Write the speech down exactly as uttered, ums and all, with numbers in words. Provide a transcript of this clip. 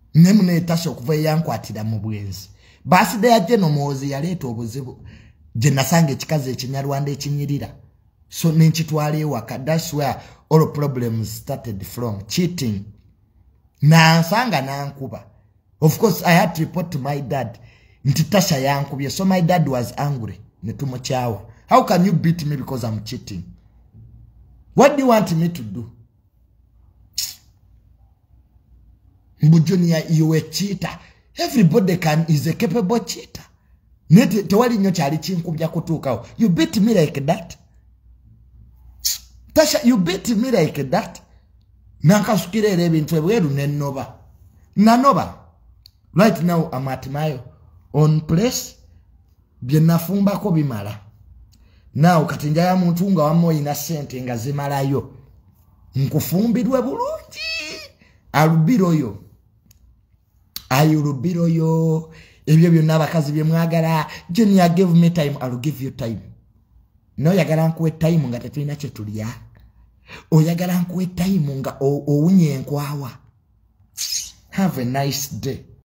Nemune tasha okuva yankwatira mu bwenzi. Basi de ajje no mozi yaleeta obuzibu. Je nasange kikaze ekinyarwanda ekinyirira. So nenchitwale waka. That's where all problems started from. Cheating. Na nsanga na nkuba. Of course, I had to report to my dad. Ntitasha yankubye. So my dad was angry. Netumuchawa. How can you beat me because I'm cheating? What do you want me to do? Mbujunia, you a cheater. Everybody can is a capable cheater. Net tewali nyo chali chinkubya kutuka. You beat me like that. Tasha, you beat me like that. Nanka sukire ebintu ebweru nenoba. Nanoba. Right now I'm at my own place. Bienafumba ko bimala. Now katinja ya muntu nga wamo ina sente nga zimalayo. Nkufumbirwe bulungi. Alubiro yo. Ayurubiro yo. Ebyo byonna abakazi bye mwagala. Junior give me time, I'll give you time. No yagala nkuwe time nga tetulina kye tulya. Oyagala nkuwe time nga owunye enkwawa. Have a nice day.